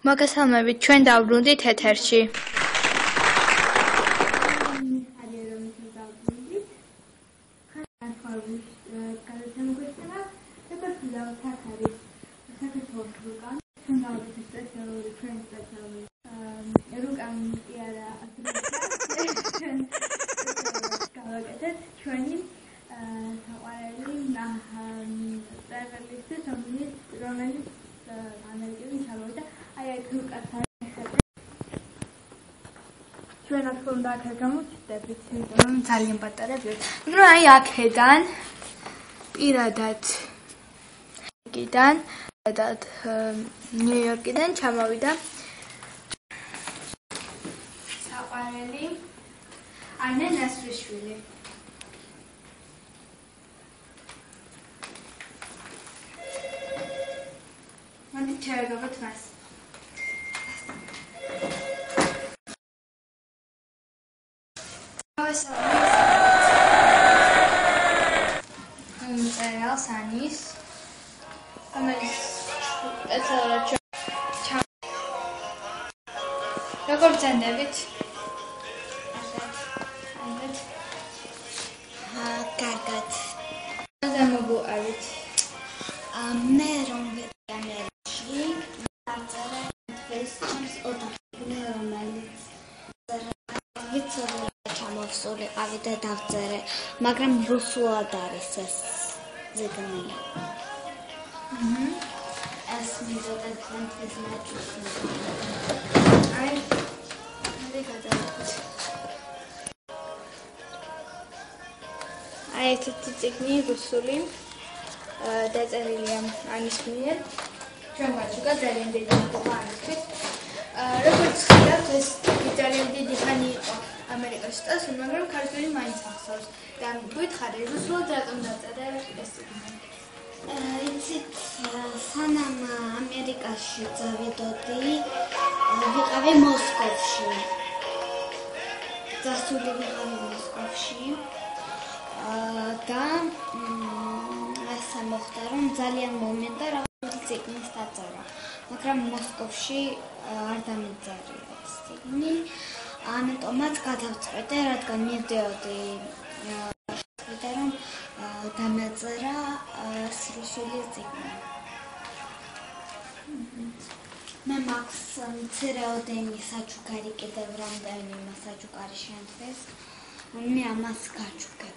მოგესალმებით, ჩვენ დავბრუნდით ეთერში. ჩვენ აქ უნდა გამოვიდეთ, იმიტომ ძალიან პატარა ვიყავ. ნუ აი აქედან პირადად ნიუ-იორკიდან ჩამოვიდა საყვარელი ანა ნასრიშვილი. მანდ ჩაიგავთ მას. მწერალს ანის რომელიც როგორ ბრძანდებით? კარგად. გამოგუყავით. მე რომ ვიტანერში დაწერე ფესტივალის ოთახი რომელიც ვიცოდი ჩამოვსულიყავი და დავწერე, მაგრამ რუსულად არის ეს ზეგანი. ეს მიზოდა თქვენთვის მეჭუს. აი გადავიდეთ. აი ესეთი წიგნი რუსული დაწერილია ანის მიერ. ჩვენ გვაჩუქა ძალიან დიდი მოგება ანისთვის. როგორც ხედავთ, ეს ძალიან დიდი ხანი იყო ამერიკაში სტას, მაგრამ ქართული მაინც ახსოვს. და გითხარი, რუსულად რატომ დაწერე ეს წიგნი? იცით, სანამ ამერიკაში წავიდოდი, ვიყავი მოსკოვში. დასული ვიყავი მოსკოვში. და ასე მოხდა, რომ ძალიან მომენტა რაღაც წიგნის დაწერა. მაგრამ მოსკოვში არ დამეძარია ეს წიგნი. ამიტომაც გადავწყვეტე, რადგან მივდიოდი და რომ დამეწერა რუსული წიგნი. მე მაქვს მცირეოდენი საჩუქარი, კიდევ რამდენიმე საჩუქარი შემდგეს. მე ამას გაჩუქებ.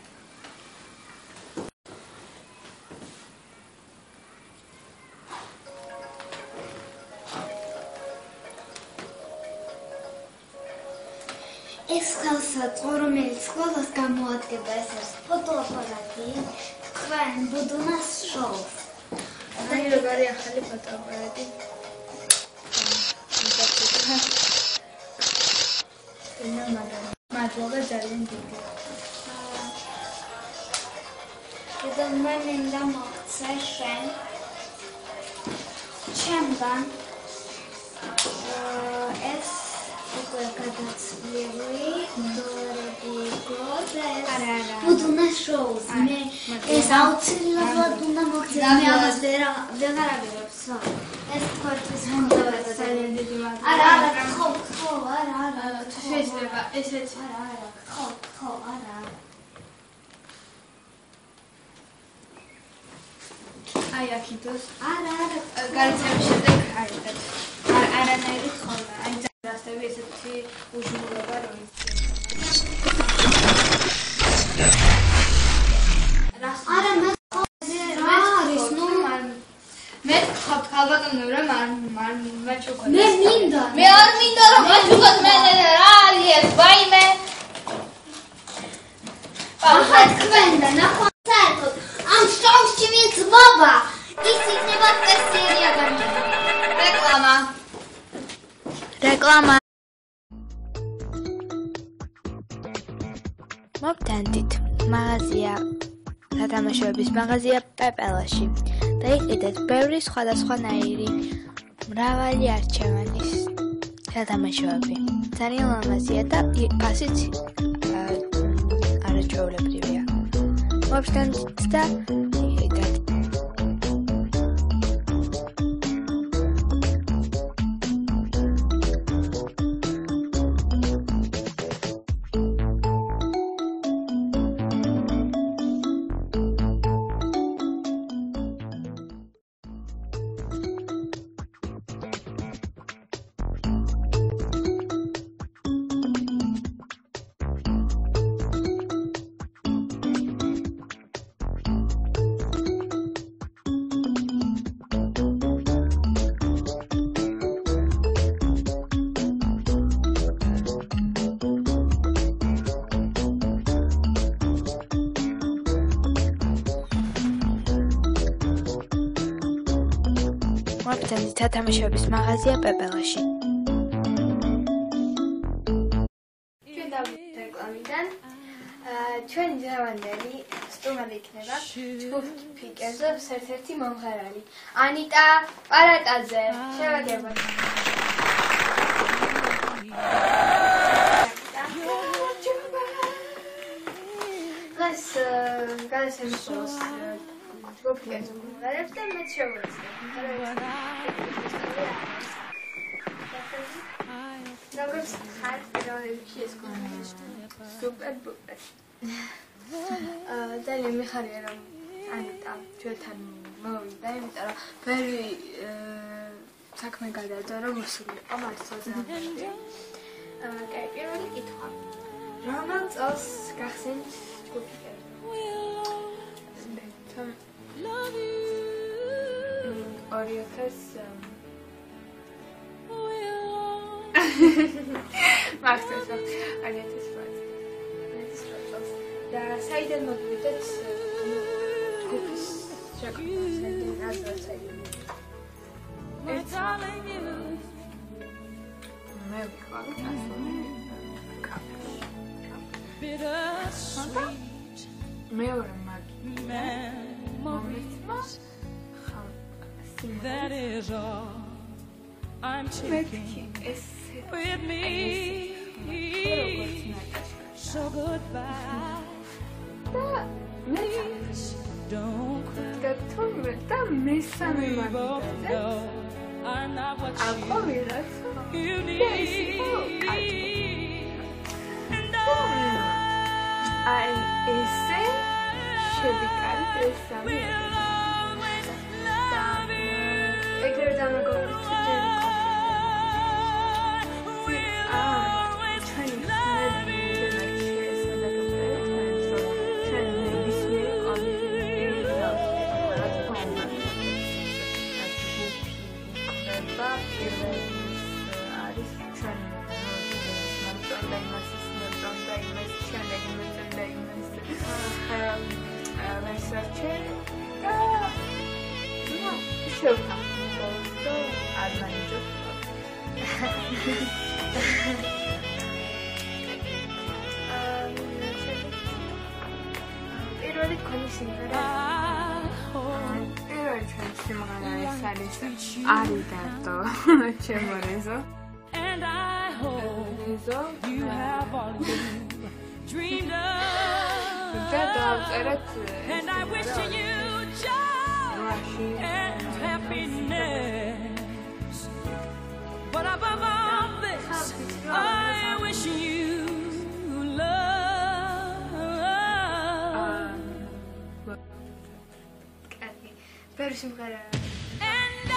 ეს ხელსაწყო, რომელიც ყველას გამოადგება, ეს არის ფოტოაპარატი, თქვენ ბუდუნას შოვს. აი როგორი ახალი ფოტოაპარატი. მადლობა ძალიან დიდი. კიდევ მე მინდა მოგცე შენ ჩემთან ეს გადაცვლილი დორები გლოდე ბუდუნა შოუს მე ეს აუცილებლად უნდა მოგცე მე ამას ვეღარ აღიარებს ეს თქვენთვის მოგდავა ძალიან დიდი მადლობა არა ხო არა შეიძლება ესეც არა ხო არა აი აქიდოს არა გარიცების შემდეგ აიღეთ არანაირი ხოლმე აი რასტები ესეთი უჟურება რომ არა მე მე ხავთ ხალბატონო რომ არ მაჩუქოთ მე მინდა არ მინდა რომ მაჩუქოთ მე რა არის ეს ვაიმე ახლა თქვენ და ნახოთ საერთოდ ამ შოუში ვინც ბაბა ის იქნება ტესტერია გამიგა რეკლამა მოგდანდით მაღაზია სათამაშოების მაღაზია პეპელაში და იყიდეთ ბევრი სხვადასხვანაირი მრავალი არჩევანის სათამაშოები ძალიან ლამაზია და ფასიც არაჩვეულებრივია მოგდანდით და იყიდეთ ბრძანებით სათამაშოების მაღაზია პეპელაში. ჩვენ დავიწყეთ რეკლამიდან. ჩვენი დღევანდელი სტუმარი იქნება ჯგუფ ფიკერზოს ერთ-ერთი მომღერალი ანიტა პარატაძე. შევაგებოთ. დღეს გადასემისლოს ჯგუფ ფიკერზოს მომღერალებს და მეც შევუწყებ. როგორც ხარ პირველში ეს კონცერტი სუპერ ბუპერ. ძალიან მიხარია რომ ანიტა ჩვენთან მოვიდა, იმიტომ რომ ბევრი საქმე გადააჭა რომ მოსულიყო მართლაც. პირველი კითხვა. რომელ წელს გახსენთ ჯგუფი? 2000 მახსოვს 2008 და საიდან მოვიდეთ ჯგუფის შექმნა საიდან მე ვიყავ მეორე that is all I'm taking with me. So goodbye. Please don't cry. We both know I'm not what you need. And I say should be kind of something. პირველი ქონის სიმღერა პირველი ჩვენი სიმღერა ეს არის არიდარტო ჩემო რეზო and I hope you have all you dreamed of. And I wish you joy and happiness. But above all this, I wish you love. And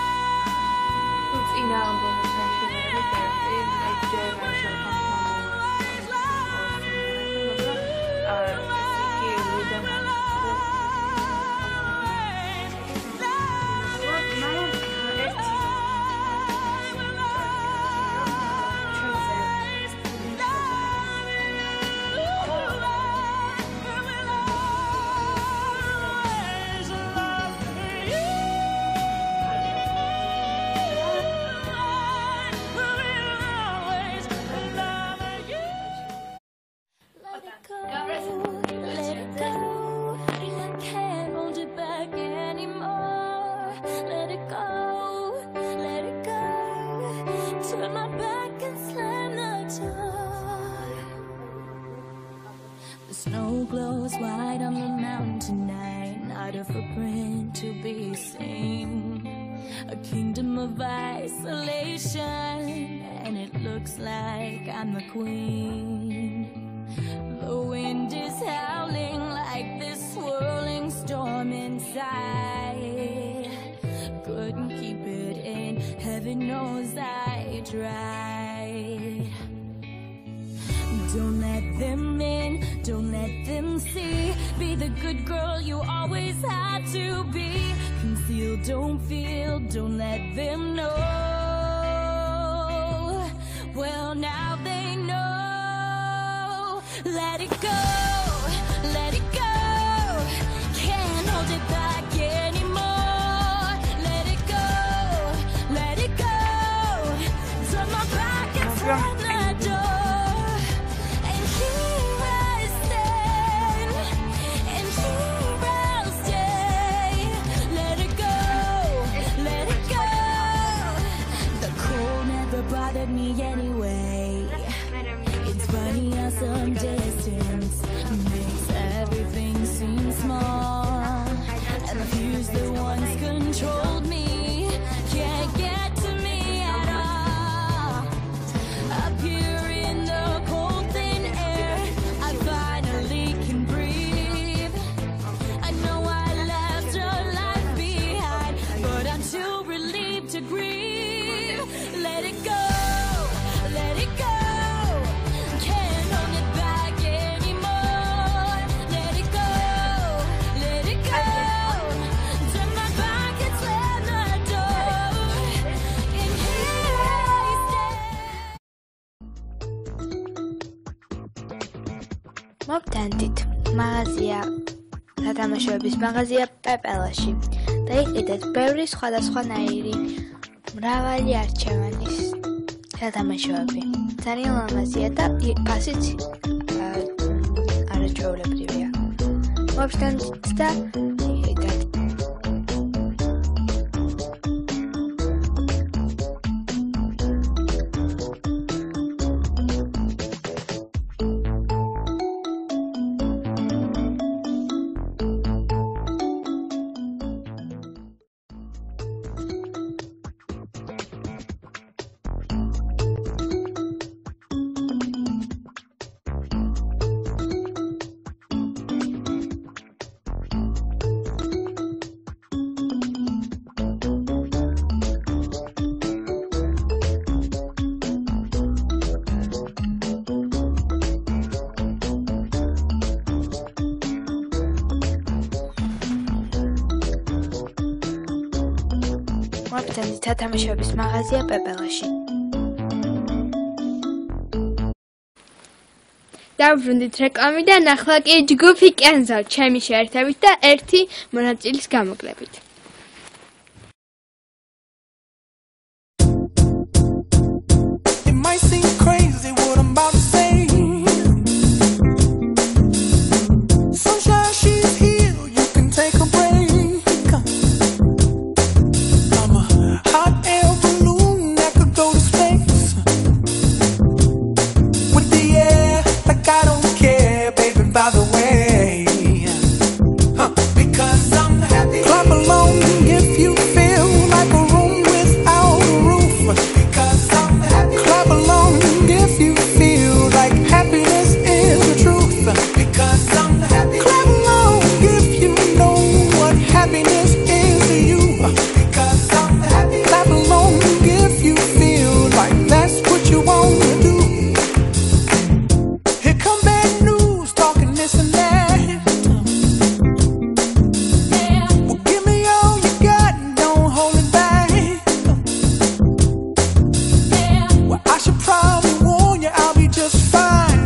snow glows white on the mountain tonight, not a footprint to be seen. A kingdom of isolation, and it looks like I'm the queen. The wind is howling like this swirling storm inside. Couldn't keep it in, heaven knows I tried. Don't let them in, don't let them see. Be the good girl you always had to be. Conceal, don't feel, don't let them know. Well, now they know. Let it go, let it go. Can't hold it back anymore. Let it go, ვებსტენდით მაღაზია სათამაშოების მაღაზია პეპელაში და იყიდეთ ბევრი სხვადასხვანაირი მრავალი არჩევანის სათამაშოები. ძალიან ლამაზია და ფასიც არაჩვეულებრივია. ვებსტენდით და იყიდეთ. ვებსტენდით სათამაშოების მაღაზია პეპელაში. დავბრუნდით რეკლამიდან, ახლა კი ჯგუფი კენზო ჩემი შეერთებით და ერთი მონაწილის გამოკლებით. It might seem crazy what I'm about to say. Sunshine, she's here, you can take a break. I'm a hot air balloon that could go to space. With the air, like I don't care, baby, by the way. Because I'm happy. Clap along if you feel like a room without a roof. Because I'm happy. Clap along if you feel like happiness is the truth. Because I'm happy. Clap along if you know what happiness is to you. Because I'm happy. Clap along if you feel like that's what you want to do. Here come bad news, talking this and that. Well, give me all you got and don't hold it back. Well, I should probably warn you, I'll be just fine.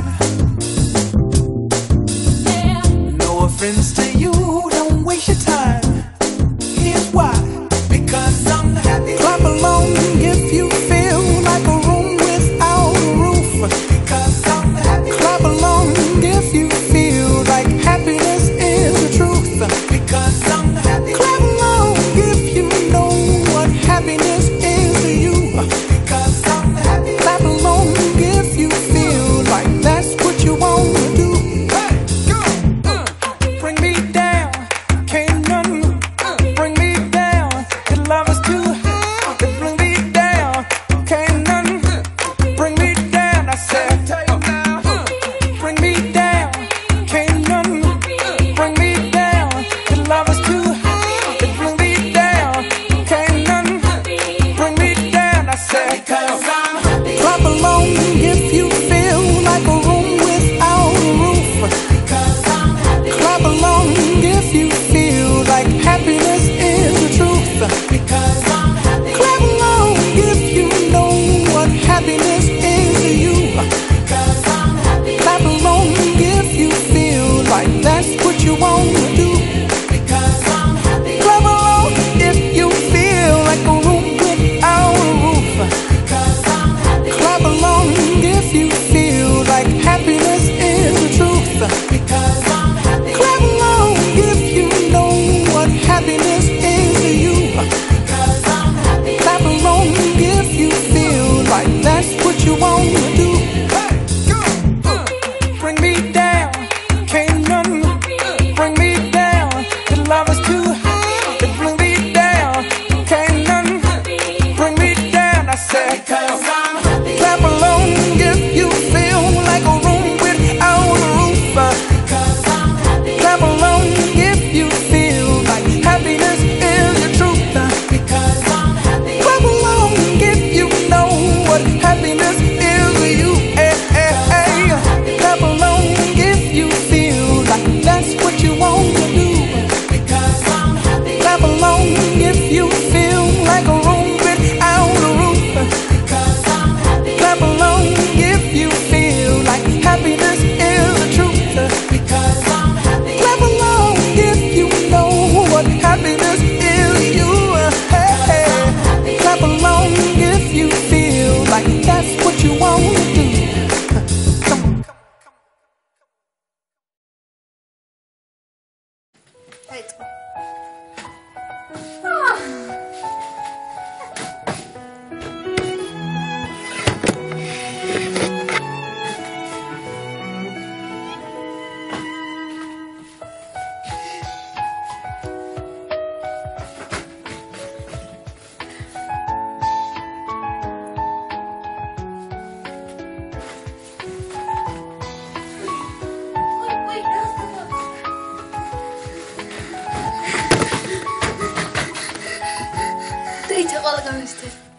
No offense to you, don't waste your time. Here's why. Because I'm happy. Clap along if you feel like a room without a roof. Because I'm happy. Clap along if you feel like happiness is the truth. Because I'm happy. Clap along if you know what happiness is to you. Because I'm happy. Clap along if you feel like that's what you want to do. Hey, go! Bring me down, can't nothing bring me down. Your love is too high. Bring me down, can't nothing bring me down. I said, bring me down, can't nothing bring me down. Your love is too high. Bring me down, can't nothing bring me down. I said, because I'm happy. Clap along if you feel like a room without a roof. Because I'm happy. Clap along if you feel like happiness is the truth. Because I'm happy. Clap along if you know what happiness is to you. Because I'm happy. Clap along if you feel like that's what you want to do. Because I'm happy. Clap along if you feel like a room without a roof. Because I'm happy. Clap along if you feel like happiness is the truth. Because I'm happy. Clap along if you know what happiness is to you. Because I'm happy. Clap along if you feel like that's what you want to do. Hey, go! Bring me down, can't nothing დაიწყო. Dai, te qola gamiste.